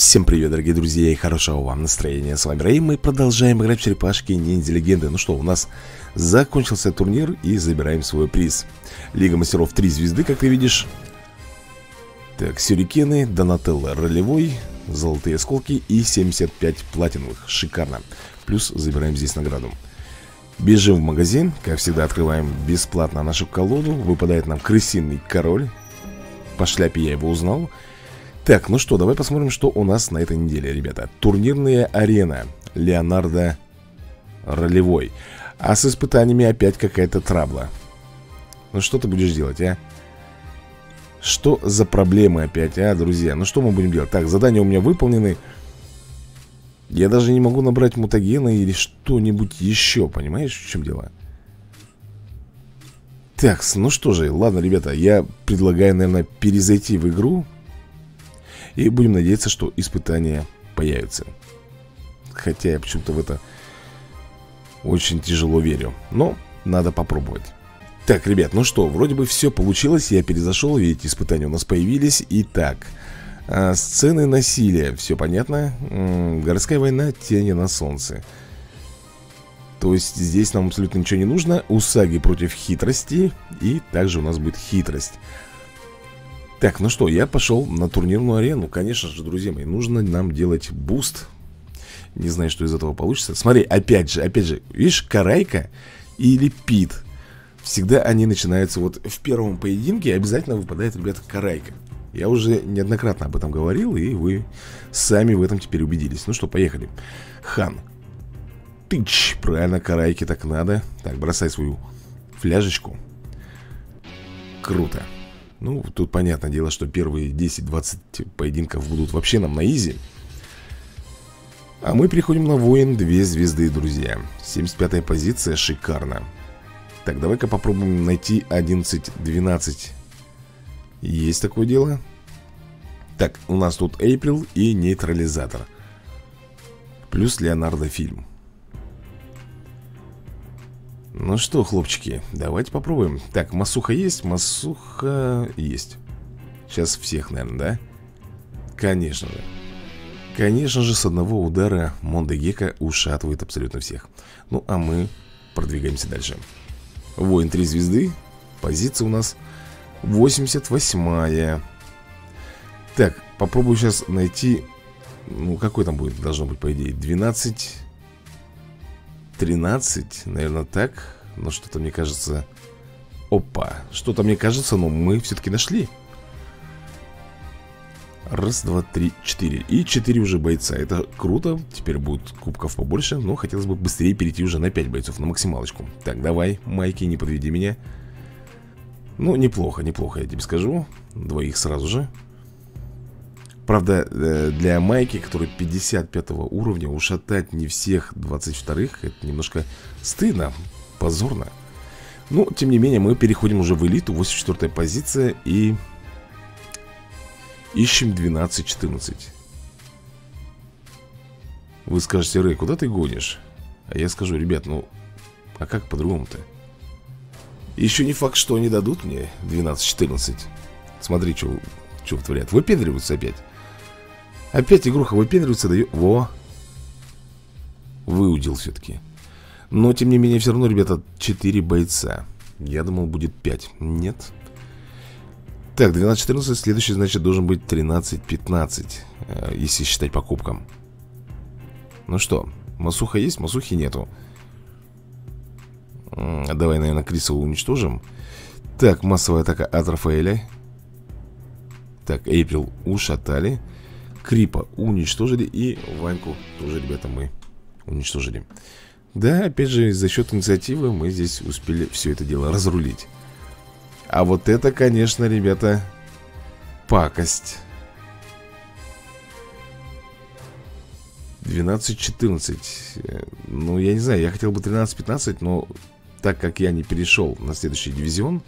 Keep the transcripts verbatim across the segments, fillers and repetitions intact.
Всем привет, дорогие друзья, и хорошего вам настроения. С вами Рэй, мы продолжаем играть в черепашки ниндзя легенды. Ну что, у нас закончился турнир и забираем свой приз. Лига мастеров три звезды, как ты видишь. Так, сюрикены, Донателло ролевой, золотые осколки и семьдесят пять платиновых. Шикарно. Плюс забираем здесь награду. Бежим в магазин, как всегда открываем бесплатно нашу колоду. Выпадает нам крысиный король. По шляпе я его узнал. Так, ну что, давай посмотрим, что у нас на этой неделе, ребята. Турнирная арена. Леонардо ролевой. А с испытаниями опять какая-то трабла. Ну что ты будешь делать, а? Что за проблемы опять, а, друзья? Ну что мы будем делать? Так, задания у меня выполнены. Я даже не могу набрать мутагена или что-нибудь еще, понимаешь, в чем дело? Так, ну что же, ладно, ребята, я предлагаю, наверное, перезайти в игру. И будем надеяться, что испытания появятся. Хотя я почему-то в это очень тяжело верю. Но надо попробовать. Так, ребят, ну что, вроде бы все получилось. Я перезашел, видите, испытания у нас появились. Итак, а, сцены насилия. Все понятно. М-м, городская война, тени на солнце. То есть здесь нам абсолютно ничего не нужно. Усаги против хитрости. И также у нас будет хитрость. Так, ну что, я пошел на турнирную арену. Конечно же, друзья мои, нужно нам делать буст. Не знаю, что из этого получится. Смотри, опять же, опять же, видишь, Карайка или Пит. Всегда они начинаются вот в первом поединке. Обязательно выпадает, ребята, Карайка. Я уже неоднократно об этом говорил, и вы сами в этом теперь убедились. Ну что, поехали. Хан. Тыч, правильно, Карайке так надо. Так, бросай свою фляжечку. Круто. Ну, тут понятное дело, что первые десять-двадцать поединков будут вообще нам на изи. А мы переходим на воин две звезды, друзья. семьдесят пятая позиция, шикарно. Так, давай-ка попробуем найти одиннадцать-двенадцать. Есть такое дело. Так, у нас тут Эйприл и нейтрализатор. Плюс Леонардо фильм. Ну что, хлопчики, давайте попробуем. Так, Масуха есть? Масуха есть. Сейчас всех, наверное, да? Конечно же. Конечно же, с одного удара Мондегека ушатывает абсолютно всех. Ну, а мы продвигаемся дальше. Воин три звезды. Позиция у нас восемьдесят восьмая. Так, попробую сейчас найти. Ну, какой там будет, должно быть, по идее, двенадцать... тринадцать, наверное, так. Но что-то мне кажется. Опа, что-то мне кажется, но мы все-таки нашли. Раз, два, три, четыре. И четыре уже бойца. Это круто, теперь будет кубков побольше. Но хотелось бы быстрее перейти уже на пять бойцов, на максималочку. Так, давай, Майки, не подведи меня. Ну, неплохо, неплохо, я тебе скажу. Двоих сразу же. Правда, для Майки, который пятьдесят пятого уровня, ушатать не всех двадцать вторых, это немножко стыдно, позорно. Но, тем не менее, мы переходим уже в элиту, восемьдесят четвёртая позиция, и ищем двенадцать-четырнадцать. Вы скажете: Рэй, куда ты гонишь? А я скажу: ребят, ну, а как по-другому-то? Еще не факт, что они дадут мне двенадцать-четырнадцать. Смотри, что вытворяют. Выпендриваются опять. Опять игруха выпендривается, дает. Во. Выудил все-таки. Но, тем не менее, все равно, ребята, четыре бойца. Я думал, будет пять. Нет. Так, двенадцать-четырнадцать. Следующий, значит, должен быть тринадцать-пятнадцать, если считать по кубкам. Ну что, Масуха есть? Масухи нету. Давай, наверное, Криса уничтожим. Так, массовая атака от Рафаэля. Так, Эйприл ушатали. Крипа уничтожили. И Ваньку тоже, ребята, мы уничтожили. Да, опять же, за счет инициативы мы здесь успели все это дело разрулить. А вот это, конечно, ребята, пакость. двенадцать-четырнадцать. Ну, я не знаю, я хотел бы тринадцать-пятнадцать, но так как я не перешел на следующий дивизион,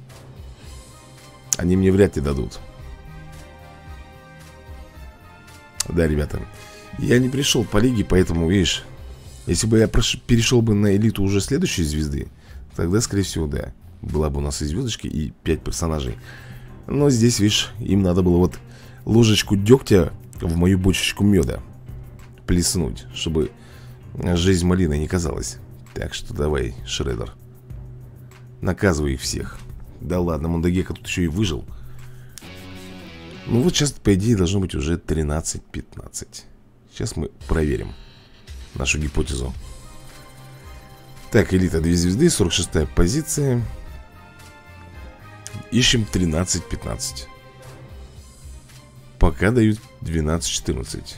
они мне вряд ли дадут. Да, ребята, я не пришел по лиге, поэтому, видишь, если бы я перешел бы на элиту уже следующей звезды, тогда, скорее всего, да, была бы у нас и звездочки, и пять персонажей. Но здесь, видишь, им надо было вот ложечку дегтя в мою бочечку меда плеснуть, чтобы жизнь малиной не казалась. Так что давай, Шредер, наказывай их всех. Да ладно, Мундагека тут еще и выжил. Ну вот сейчас, по идее, должно быть уже тринадцать пятнадцать. Сейчас мы проверим нашу гипотезу. Так, элита две звезды, сорок шестая позиция. Ищем тринадцать пятнадцать. Пока дают двенадцать четырнадцать.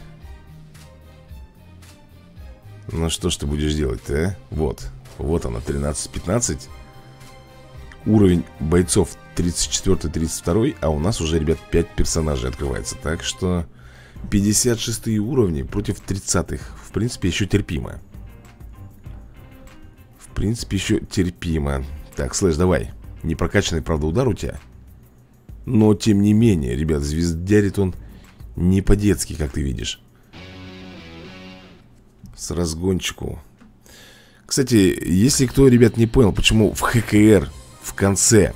Ну что ж ты будешь делать-то, а? Вот, вот она, тринадцать пятнадцать. Уровень бойцов тридцать четыре тридцать два, а у нас уже, ребят, пять персонажей открывается. Так что пятьдесят шестые уровни против тридцатых. В принципе, еще терпимо. В принципе, еще терпимо. Так, Слэш, давай. Не прокачанный, правда, удар у тебя. Но, тем не менее, ребят, звездярит он не по-детски, как ты видишь. С разгончику. Кстати, если кто, ребят, не понял, почему в ХКР в конце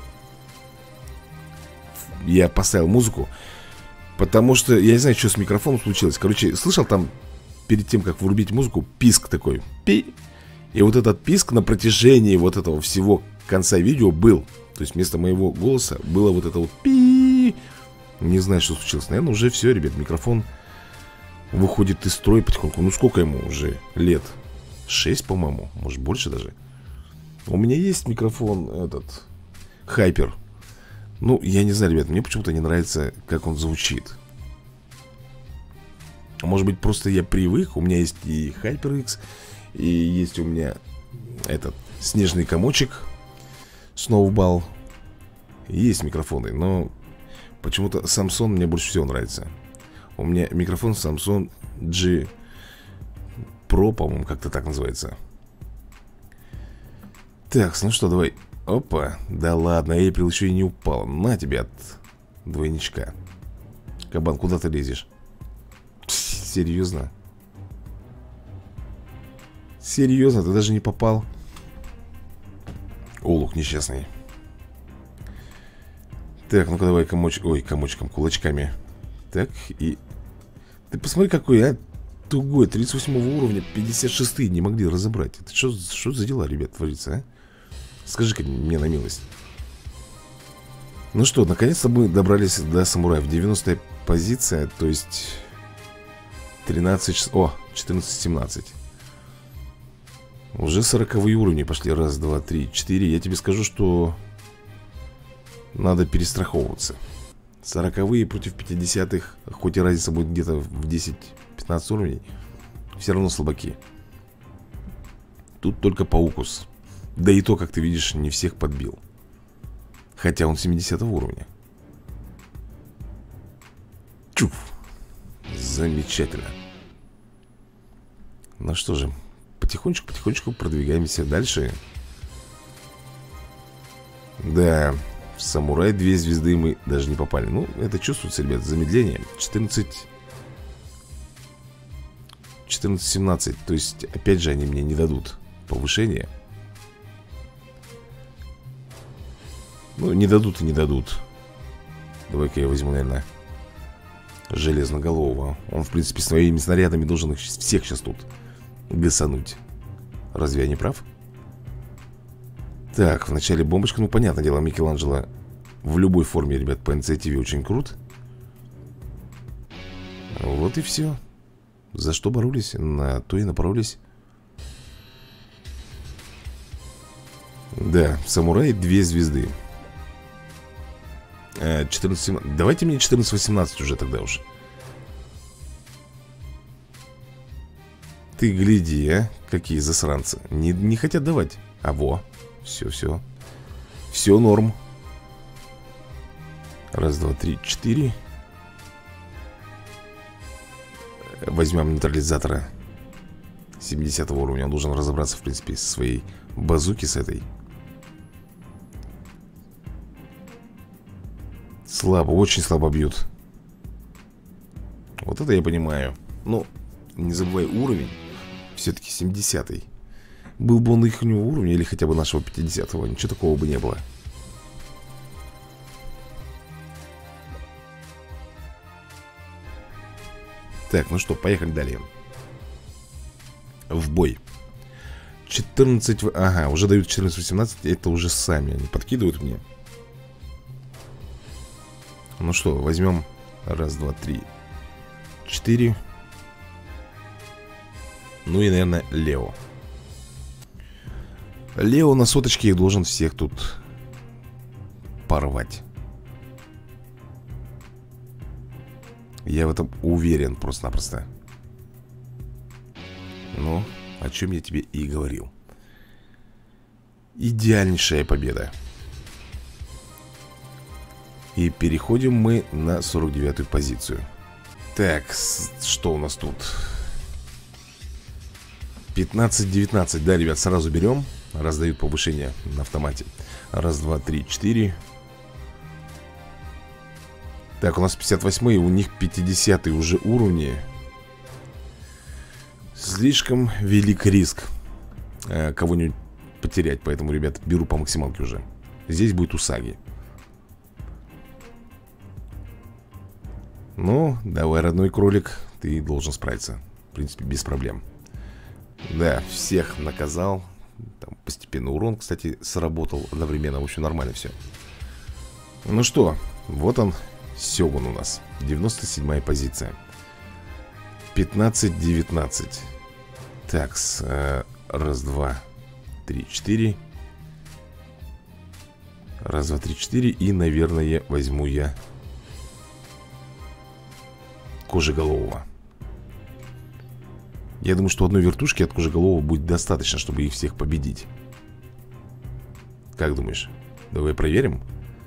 я поставил музыку, потому что я не знаю, что с микрофоном случилось. Короче, слышал там перед тем, как врубить музыку, писк такой. Пи. И вот этот писк на протяжении вот этого всего конца видео был. То есть вместо моего голоса было вот это вот пи. Не знаю, что случилось. Наверное, уже все, ребят, микрофон выходит из строя потихоньку. Ну сколько ему уже лет? шесть, по-моему, может больше даже. У меня есть микрофон этот Хайпер. Ну, я не знаю, ребят, мне почему-то не нравится, как он звучит. Может быть, просто я привык. У меня есть и HyperX, и есть у меня этот снежный комочек Snowball. Есть микрофоны, но почему-то Samsung мне больше всего нравится. У меня микрофон Samsung G Pro, по-моему, как-то так называется. Так, ну что, давай. Опа, да ладно, Эйприл еще и не упал. На тебя от двойничка. Кабан, куда ты лезешь? Пс, серьезно? Серьезно, ты даже не попал? Олух несчастный. Так, ну-ка давай комоч... Ой, комочком, кулачками. Так, и... Ты посмотри, какой, а, тугой, тридцать восьмого уровня, пятьдесят шестые не могли разобрать. Это что, что за дела, ребят, творится, а? Скажи-ка мне на милость. Ну что, наконец-то мы добрались до самураев. девяностая позиция, то есть тринадцать... О, четырнадцать семнадцать. Уже сороковые уровни пошли. Раз, два, три, четыре. Я тебе скажу, что надо перестраховываться. Сороковые против пятидесятых. Хоть и разница будет где-то в десять-пятнадцать уровней, все равно слабаки. Тут только Паукус. Да и то, как ты видишь, не всех подбил. Хотя он семидесятого уровня. Чуф. Замечательно. Ну что же, потихонечку-потихонечку продвигаемся дальше. Да, в самурай две звезды мы даже не попали. Ну, это чувствуется, ребят, замедление. четырнадцать четырнадцать семнадцать. То есть, опять же, они мне не дадут повышения. Ну, не дадут и не дадут. Давай-ка я возьму, наверное, Железноголового. Он, в принципе, своими снарядами должен их всех сейчас тут гасануть. Разве я не прав? Так, вначале бомбочка. Ну, понятное дело, Микеланджело в любой форме, ребят, по инициативе очень крут. Вот и все. За что боролись, на то и напоролись. Да, самураи две звезды. четырнадцать семнадцать. Давайте мне четырнадцать восемнадцать уже тогда уж. Ты гляди, а? Какие засранцы. Не, не хотят давать. А во. Все, все. Все норм. Раз, два, три, четыре. Возьмем нейтрализатора семидесятого уровня. Он должен разобраться, в принципе, со своей базуки, с этой. Слабо, очень слабо бьют. Вот это я понимаю. Но не забывай уровень. Все-таки семидесятый. Был бы он их уровня или хотя бы нашего пятидесятого, ничего такого бы не было. Так, ну что, поехали далее. В бой. четырнадцать... Ага, уже дают четырнадцать восемнадцать. Это уже сами они подкидывают мне. Ну что, возьмем. Раз, два, три, четыре. Ну и, наверное, Лео. Лео на соточке их должен всех тут порвать. Я в этом уверен просто-напросто. Ну, о чем я тебе и говорил. Идеальнейшая победа. И переходим мы на сорок девятую позицию. Так, что у нас тут? пятнадцать девятнадцать, да, ребят, сразу берем. Раздают повышение на автомате. Раз, два, три, четыре. Так, у нас пятьдесят восьмой, у них пятидесятый уже уровни. Слишком велик риск э, кого-нибудь потерять. Поэтому, ребят, беру по максималке уже. Здесь будет Усаги. Ну, давай, родной кролик. Ты должен справиться. В принципе, без проблем. Да, всех наказал. Там постепенно урон, кстати, сработал одновременно. В общем, нормально все. Ну что, вот он, Сёгун у нас. девяносто седьмая позиция. пятнадцать девятнадцать. Так, с, э, раз, два, три, четыре. Раз, два, три, четыре. И, наверное, возьму я Кожеголового. Я думаю, что одной вертушки от Кожеголового будет достаточно, чтобы их всех победить. Как думаешь? Давай проверим.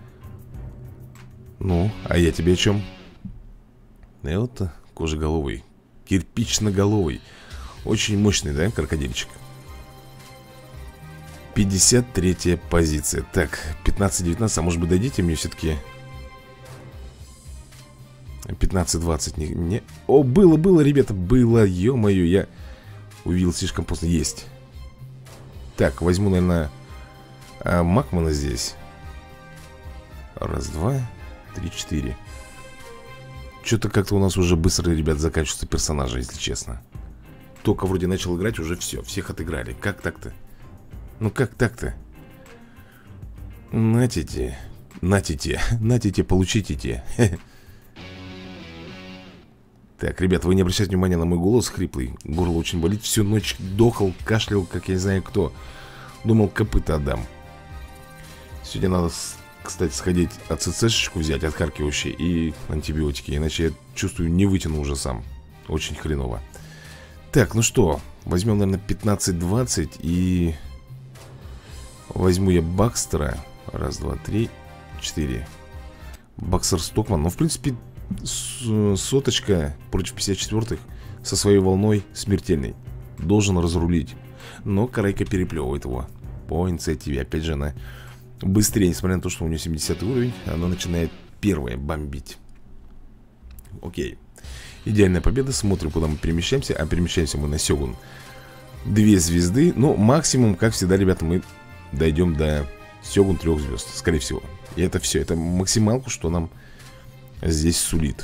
Ну, а я тебе о чем? И вот Кожеголовый. Кирпичноголовый. Очень мощный, да, крокодильчик? пятьдесят третья позиция. Так, пятнадцать девятнадцать. А может быть дадите мне все-таки пятнадцать двадцать? Не, не... О, было, было, ребята, было. Ё-моё, я увидел слишком поздно. Есть. Так, возьму, наверное, а, Макмана здесь. Раз, два, три, четыре. Что-то как-то у нас уже быстро, ребят, заканчиваются персонажи, если честно. Только вроде начал играть, уже все, всех отыграли. Как так-то? Ну как так-то? Натите, натите, натите, получите те. Так, ребят, вы не обращайте внимания на мой голос хриплый. Горло очень болит, всю ночь дохал, кашлял, как я не знаю кто. Думал, копыта отдам. Сегодня надо, кстати, сходить АЦЦшечку взять, отхаркивающие, и антибиотики. Иначе я чувствую, не вытяну уже сам. Очень хреново. Так, ну что, возьмем, наверное, пятнадцать двадцать. И возьму я Бакстера. Раз, два, три, четыре. Бакстер Стокман. Ну, в принципе, соточка против пятьдесят четвёртых со своей волной смертельной. Должен разрулить. Но Карайка переплевывает его по инициативе. Опять же, она быстрее, несмотря на то, что у нее семидесятый уровень, она начинает первая бомбить. Окей. Идеальная победа. Смотрим, куда мы перемещаемся. А перемещаемся мы на Сёгун. Две звезды. Но максимум, как всегда, ребята, мы дойдем до Сёгун трех звезд. Скорее всего. И это все. Это максималку, что нам здесь сулит.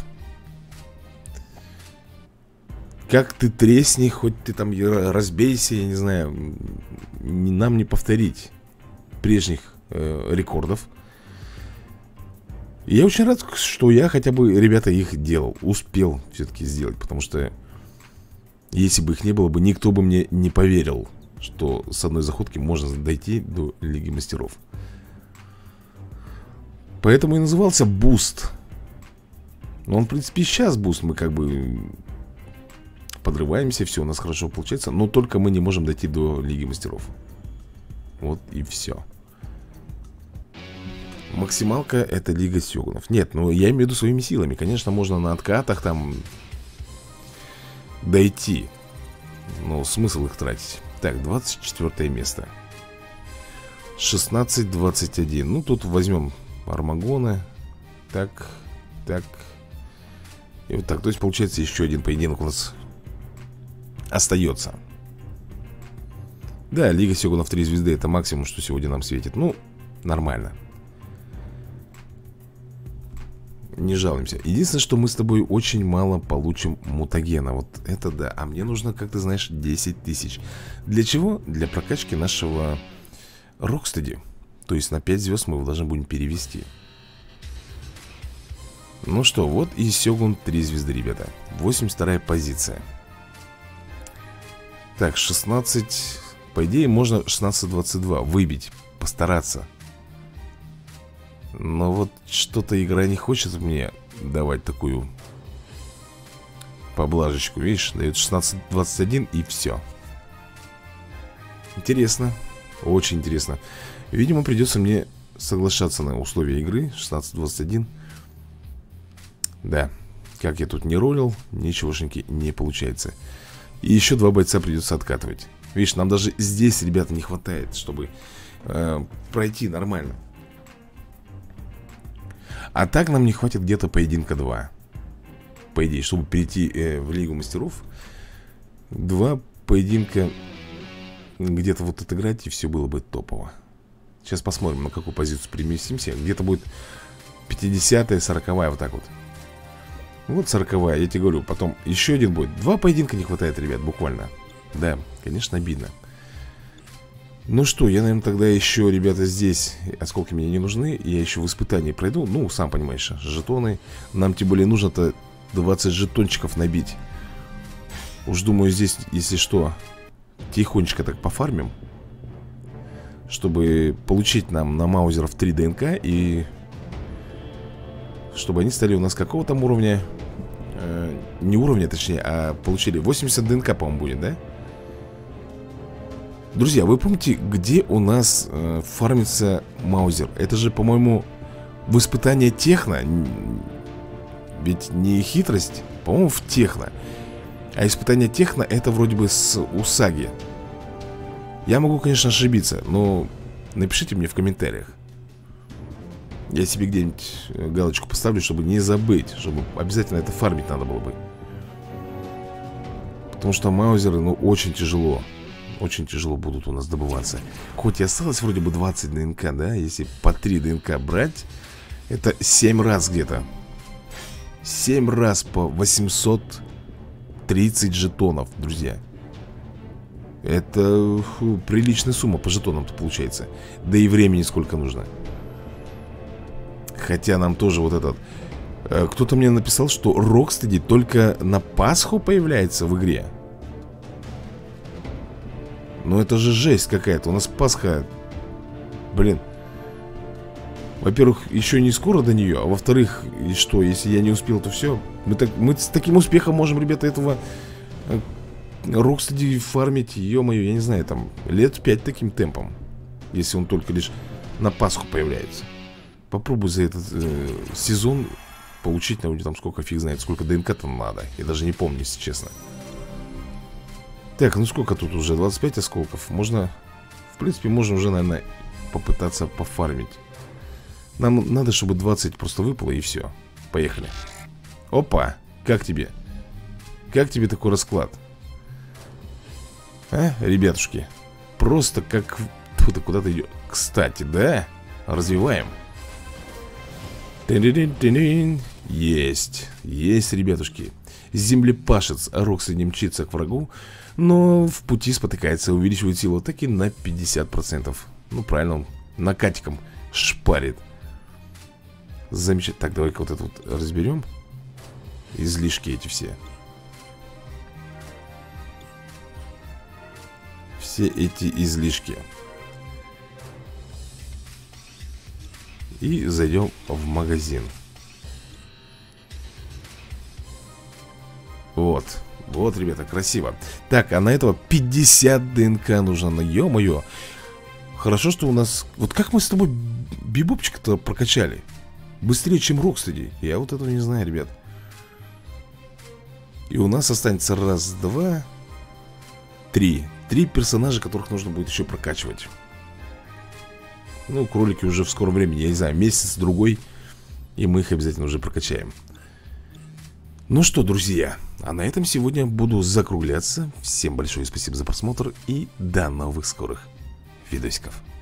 Как ты тресни, хоть ты там разбейся, я не знаю, нам не повторить прежних э, рекордов. И я очень рад, что я хотя бы, ребята, их делал. Успел все-таки сделать. Потому что если бы их не было бы, никто бы мне не поверил, что с одной заходки можно дойти до Лиги Мастеров. Поэтому и назывался буст. Но он, в принципе, и сейчас буст. Мы как бы подрываемся, все у нас хорошо получается. Но только мы не можем дойти до Лиги Мастеров. Вот и все. Максималка — это Лига Сёгунов. Нет, ну я имею в виду своими силами. Конечно, можно на откатах там дойти. Но смысл их тратить. Так, двадцать четвёртое место. шестнадцать двадцать один. Ну, тут возьмем Армагона. Так, так. И вот так. То есть, получается, еще один поединок у нас остается. Да, Лига Сёгунов три звезды — это максимум, что сегодня нам светит. Ну, нормально. Не жалуемся. Единственное, что мы с тобой очень мало получим мутагена. Вот это да. А мне нужно, как ты знаешь, десять тысяч. Для чего? Для прокачки нашего Рокстеди. То есть на пять звезд мы его должны будем перевести. Ну что, вот и Сёгун три звезды, ребята. восемьдесят вторая позиция. Так, шестнадцать. По идее, можно шестнадцать двадцать два выбить. Постараться. Но вот что-то игра не хочет мне давать такую поблажечку. Видишь, дает шестнадцать двадцать один и все. Интересно. Очень интересно. Видимо, придется мне соглашаться на условия игры. шестнадцать двадцать один. Да, как я тут не ролил, ничегошеньки не получается. И еще два бойца придется откатывать. Видишь, нам даже здесь, ребята, не хватает, чтобы э, пройти нормально. А так нам не хватит где-то поединка два. По идее, чтобы перейти э, в Лигу Мастеров. Два поединка где-то вот отыграть, и все было бы топово. Сейчас посмотрим, на какую позицию переместимся. Где-то будет пятидесятая, сороковая, вот так вот. Вот сороковая, я тебе говорю. Потом еще один будет. Два поединка не хватает, ребят, буквально. Да, конечно, обидно. Ну что, я, наверное, тогда еще, ребята, здесь осколки мне не нужны. Я еще в испытании пройду. Ну, сам понимаешь, жетоны. Нам тем более нужно-то двадцать жетончиков набить. Уж думаю, здесь, если что, тихонечко так пофармим, чтобы получить нам на маузеров три ДНК. И чтобы они стали у нас какого там уровня, э, не уровня, точнее, а получили восемьдесят ДНК, по-моему, будет, да? Друзья, вы помните, где у нас э, фармится маузер? Это же, по-моему, в испытании техно. Ведь не хитрость, по-моему, в техно. А испытание техно это вроде бы с Усаги. Я могу, конечно, ошибиться, но напишите мне в комментариях. Я себе где-нибудь галочку поставлю, чтобы не забыть, чтобы обязательно это фармить надо было бы. Потому что маузеры, ну, очень тяжело. Очень тяжело будут у нас добываться. Хоть и осталось вроде бы двадцать ДНК, да? Если по три ДНК брать, это семь раз где-то. семь раз по восемьсот тридцать жетонов, друзья. Это фу, приличная сумма по жетонам-то получается. Да и времени сколько нужно. Хотя нам тоже вот этот... Кто-то мне написал, что Рокстеди только на Пасху появляется в игре. Ну это же жесть какая-то. У нас Пасха... Блин. Во-первых, еще не скоро до нее. А во-вторых, и что, если я не успел, то все. Мы, так, мы с таким успехом можем, ребята, этого Рокстеди фармить, ё-моё, я не знаю, там лет пять таким темпом. Если он только лишь на Пасху появляется. Попробуй за этот э, сезон получить, на там сколько, фиг знает, сколько ДНК там надо. Я даже не помню, если честно. Так, ну сколько тут уже? двадцать пять осколков. Можно, в принципе, можно уже, наверное, попытаться пофармить. Нам надо, чтобы двадцать просто выпало, и все. Поехали. Опа, как тебе? Как тебе такой расклад? А, ребятушки? Просто как... Куда-то идет. Кстати, да? Развиваем. Есть. Есть, ребятушки. Землепашец Рокстеди мчится к врагу, но в пути спотыкается, увеличивает силу таки на пятьдесят процентов. Ну, правильно, он накатиком шпарит. Замечательно. Так, давай-ка вот это вот разберем. Излишки эти все. Все эти излишки. И зайдем в магазин. Вот. Вот, ребята, красиво. Так, а на этого пятьдесят ДНК нужно. Ну, ё-моё. Хорошо, что у нас... Вот как мы с тобой бибопчика-то прокачали? Быстрее, чем Рокстеди. Я вот этого не знаю, ребят. И у нас останется раз, два, три. Три персонажа, которых нужно будет еще прокачивать. Ну, кролики уже в скором времени, я не знаю, месяц-другой, и мы их обязательно уже прокачаем. Ну что, друзья, а на этом сегодня буду закругляться. Всем большое спасибо за просмотр и до новых скорых видосиков.